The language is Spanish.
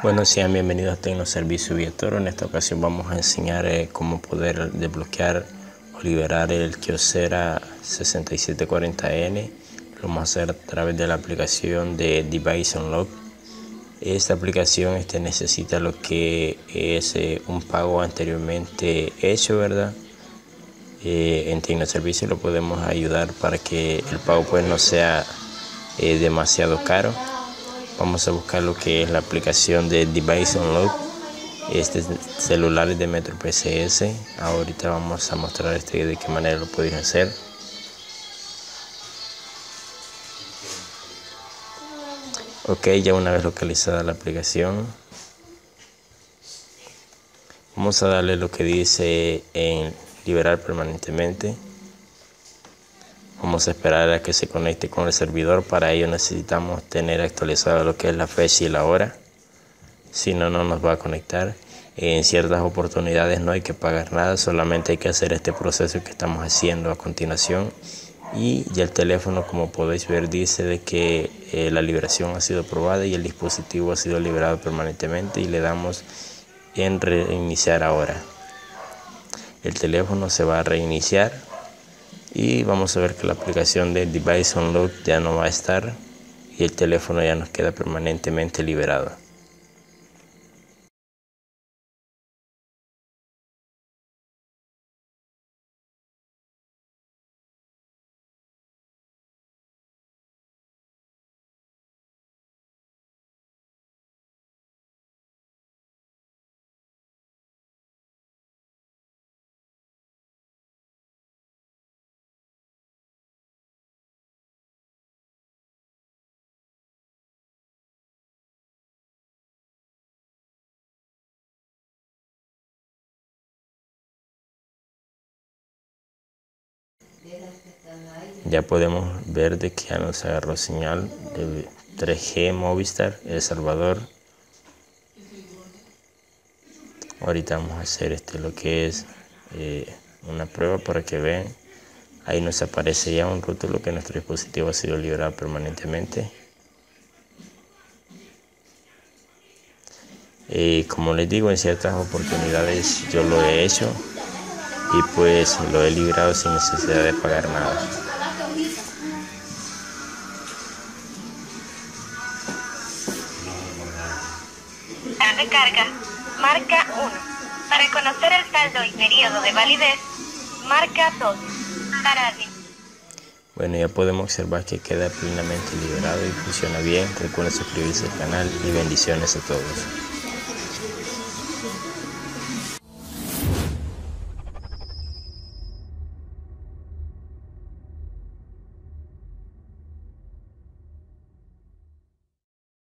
Bueno, sean bienvenidos a Tecnoservicio Vietoro. En esta ocasión vamos a enseñar cómo poder desbloquear o liberar el Kyocera 6740N. Lo vamos a hacer a través de la aplicación de Device Unlock. Esta aplicación necesita lo que es un pago anteriormente hecho, ¿verdad? En Tecnoservicio lo podemos ayudar para que el pago pues no sea demasiado caro. Vamos a buscar lo que es la aplicación de Device Unlock. Celular es de Metro PCS. Ahorita vamos a mostrar de qué manera lo podéis hacer. Ok, ya una vez localizada la aplicación, vamos a darle lo que dice en liberar permanentemente. Vamos a esperar a que se conecte con el servidor. Para ello necesitamos tener actualizado lo que es la fecha y la hora. Si no, no nos va a conectar. En ciertas oportunidades no hay que pagar nada, solamente hay que hacer este proceso que estamos haciendo a continuación. Y ya el teléfono, como podéis ver, dice de que la liberación ha sido aprobada y el dispositivo ha sido liberado permanentemente, y le damos en reiniciar ahora. El teléfono se va a reiniciar y vamos a ver que la aplicación de Device Unlock ya no va a estar y el teléfono ya nos queda permanentemente liberado. Ya podemos ver de que ya nos agarró señal de 3G Movistar El Salvador. Ahorita vamos a hacer lo que es una prueba para que vean. Ahí nos aparece ya un rótulo que nuestro dispositivo ha sido liberado permanentemente. Como les digo, en ciertas oportunidades yo lo he hecho y pues lo he librado sin necesidad de pagar nada. Al recarga, marca 1. Para conocer el saldo y periodo de validez, marca 2. Bueno, ya podemos observar que queda plenamente liberado y funciona bien. Recuerden suscribirse al canal y bendiciones a todos.